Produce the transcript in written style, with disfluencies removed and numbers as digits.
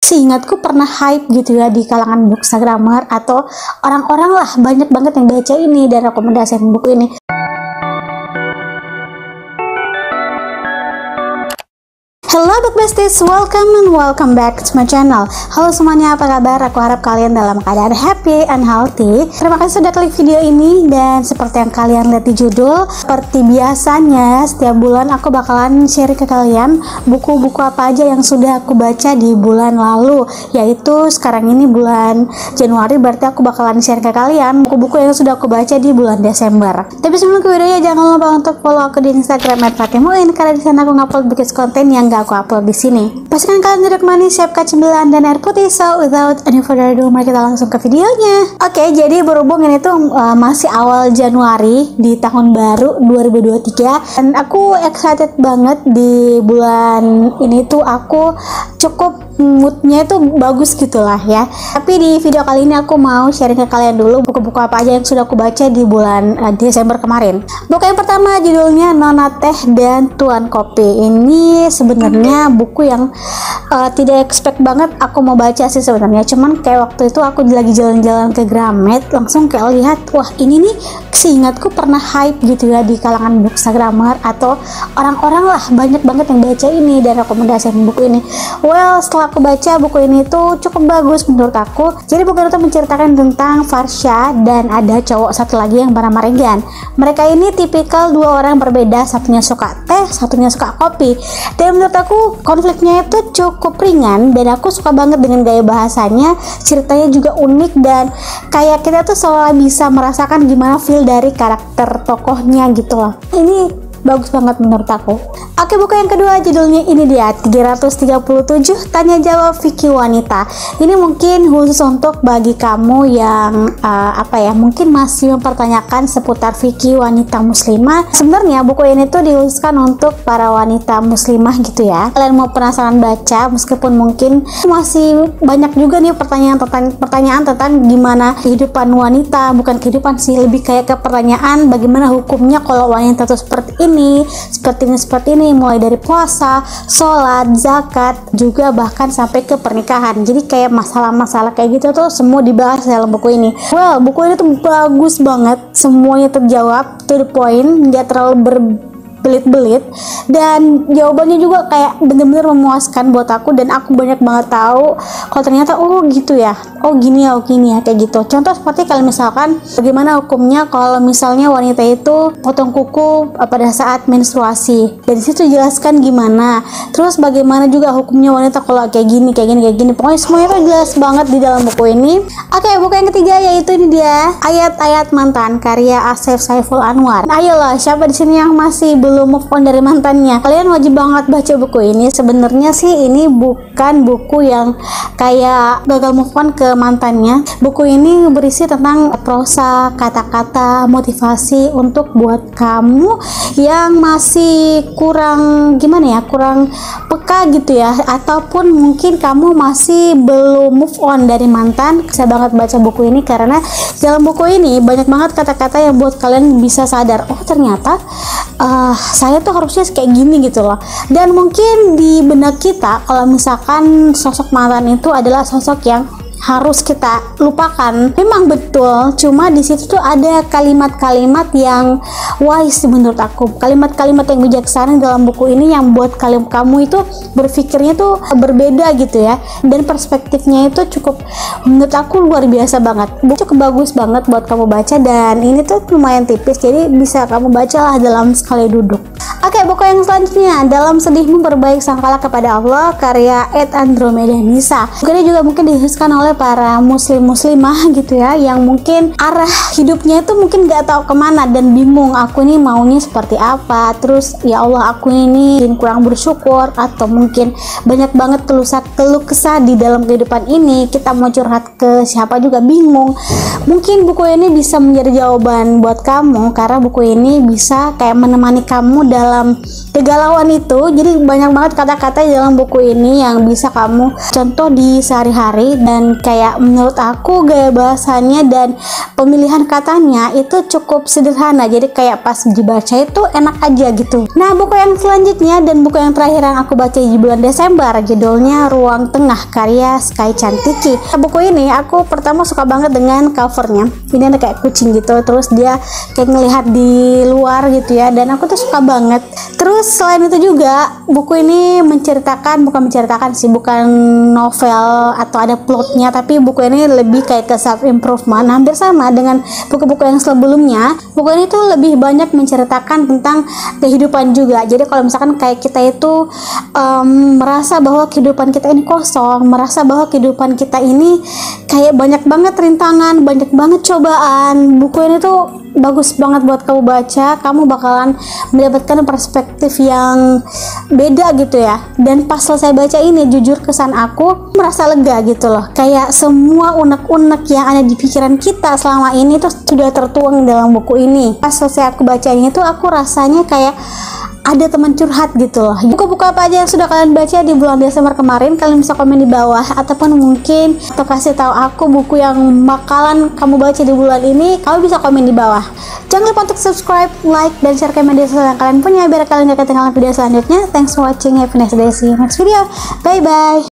seingatku pernah hype gitu ya di kalangan bookstagramer atau orang-orang lah, banyak banget yang baca ini dan rekomendasikan buku ini. Hello Book Besties, welcome back to my channel. Halo semuanya, apa kabar? Aku harap kalian dalam keadaan happy and healthy. Terima kasih sudah klik video ini, dan seperti yang kalian lihat di judul, seperti biasanya setiap bulan aku bakalan share ke kalian buku-buku apa aja yang sudah aku baca di bulan lalu, yaitu sekarang ini bulan Januari, berarti aku bakalan share ke kalian buku-buku yang sudah aku baca di bulan Desember. Tapi sebelum ke videonya, jangan lupa untuk follow aku di Instagram @fatimuin, karena di sana aku ngupload bookies konten yang gak aku upload di sini. Pastikan kalian duduk manis, siapkan cemilan dan air putih. So without any further ado, mari kita langsung ke videonya. Oke, jadi berhubung ini tuh masih awal Januari di tahun baru 2023, dan aku excited banget di bulan ini tuh aku cukup moodnya itu bagus gitulah ya. Tapi di video kali ini aku mau sharing ke kalian dulu buku-buku apa aja yang sudah aku baca di bulan Desember kemarin. Buku yang pertama judulnya Nona Teh dan Tuan Kopi. Ini sebenarnya buku yang tidak expect banget aku mau baca sih sebenarnya. Cuman kayak waktu itu aku lagi jalan-jalan ke Gramet, langsung kayak lihat, wah ini nih seingatku pernah hype gitu ya di kalangan bookstagramer atau orang-orang lah, banyak banget yang baca ini dan rekomendasikan buku ini. Well, setelah aku baca buku ini tuh cukup bagus menurut aku. Jadi buku itu menceritakan tentang Farsha dan ada cowok satu lagi yang bernama Regan. Mereka ini tipikal dua orang berbeda, satunya suka teh, satunya suka kopi. Dan menurut aku konfliknya itu cukup ringan, dan aku suka banget dengan gaya bahasanya. Ceritanya juga unik, dan kayak kita tuh selalu bisa merasakan gimana feel dari karakter tokohnya gitu loh. Ini bagus banget menurut aku. Oke, buku yang kedua judulnya ini dia, 337 Tanya Jawab Fikih Wanita. Ini mungkin khusus untuk bagi kamu yang mungkin masih mempertanyakan seputar fikih wanita muslimah. Sebenarnya buku ini tuh dikhususkan untuk para wanita muslimah gitu ya. Kalian mau penasaran baca, meskipun mungkin masih banyak juga nih pertanyaan tentang gimana kehidupan wanita, bukan kehidupan sih, lebih kayak ke pertanyaan bagaimana hukumnya kalau wanita tuh seperti ini, seperti ini, mulai dari puasa, sholat, zakat, juga bahkan sampai ke pernikahan. Jadi kayak masalah-masalah kayak gitu tuh semua dibahas dalam buku ini. Well, buku ini tuh bagus banget, semuanya terjawab to the point, nggak terlalu berbelit-belit, dan jawabannya juga kayak bener-bener memuaskan buat aku, dan aku banyak banget tahu kalau ternyata oh gitu ya, oh gini ya kayak gitu. Contoh seperti kalau misalkan bagaimana hukumnya kalau misalnya wanita itu potong kuku pada saat menstruasi, dan disitu jelaskan gimana. Terus bagaimana juga hukumnya wanita kalau kayak gini. Pokoknya semuanya itu jelas banget di dalam buku ini. Oke, buku yang ketiga yaitu ini dia, Ayat-Ayat Mantan karya Asef Saiful Anwar. Ayolah, siapa di sini yang masih belum move on dari mantannya? Kalian wajib banget baca buku ini. Sebenarnya sih ini bukan buku yang kayak gagal move on ke mantannya. Buku ini berisi tentang prosa, kata-kata, motivasi untuk buat kamu yang masih kurang kurang peka gitu ya, ataupun mungkin kamu masih belum move on dari mantan. Bisa banget baca buku ini karena dalam buku ini banyak banget kata-kata yang buat kalian bisa sadar, oh ternyata saya tuh harusnya kayak gini gitu loh. Dan mungkin di benak kita kalau misalkan sosok mantan itu adalah sosok yang harus kita lupakan, memang betul. Cuma di situ tuh ada kalimat-kalimat yang wise menurut aku, kalimat-kalimat yang bijaksana dalam buku ini yang buat kamu itu berpikirnya tuh berbeda gitu ya, dan perspektifnya itu cukup menurut aku luar biasa banget. Buku cukup bagus banget buat kamu baca, dan ini tuh lumayan tipis, jadi bisa kamu bacalah dalam sekali duduk. Oke, buku yang selanjutnya, Dalam Sedihmu Berbaik Sangkalah Kepada Allah karya Ed Andromeda Nisa. Buku ini juga mungkin dikhususkan oleh para muslimah gitu ya, yang mungkin arah hidupnya itu mungkin gak tahu kemana dan bingung, aku nih maunya seperti apa. Terus ya Allah, aku ini kurang bersyukur, atau mungkin banyak banget keluh kesah di dalam kehidupan ini. Kita mau curhat ke siapa juga bingung. Mungkin buku ini bisa menjadi jawaban buat kamu, karena buku ini bisa kayak menemani kamu dalam kegalauan itu. Jadi banyak banget kata-kata di dalam buku ini yang bisa kamu contoh di sehari-hari, dan kayak menurut aku gaya bahasanya dan pemilihan katanya itu cukup sederhana, jadi kayak pas dibaca itu enak aja gitu. Nah, buku yang selanjutnya dan buku yang terakhir yang aku baca di bulan Desember, judulnya Ruang Tengah karya Sky Chantiki. Nah, buku ini aku pertama suka banget dengan covernya. Ini ada kayak kucing gitu, terus dia kayak ngelihat di luar gitu ya, dan aku tuh suka banget. Terus selain itu juga buku ini bukan menceritakan sih, bukan novel atau ada plotnya, tapi buku ini lebih kayak ke self improvement, hampir sama dengan buku-buku yang sebelumnya. Buku ini tuh lebih banyak menceritakan tentang kehidupan juga. Jadi kalau misalkan kayak kita itu merasa bahwa kehidupan kita ini kosong, merasa bahwa kehidupan kita ini kayak banyak banget rintangan, banyak banget cobaan, buku ini tuh bagus banget buat kamu baca. Kamu bakalan mendapatkan perspektif yang beda gitu ya. Dan pas selesai baca ini, jujur kesan aku merasa lega gitu loh. Kayak semua unek-unek yang ada di pikiran kita selama ini tuh sudah tertuang dalam buku ini. Pas selesai aku baca ini tuh aku rasanya kayak ada teman curhat gitu loh. Buku-buku apa aja yang sudah kalian baca di bulan Desember kemarin, kalian bisa komen di bawah, ataupun mungkin atau kasih tahu aku buku yang bakalan kamu baca di bulan ini, kamu bisa komen di bawah. Jangan lupa untuk subscribe, like, dan share ke media sosial yang kalian punya biar kalian gak ketinggalan video selanjutnya. Thanks for watching, have a nice day, see you next video, bye bye.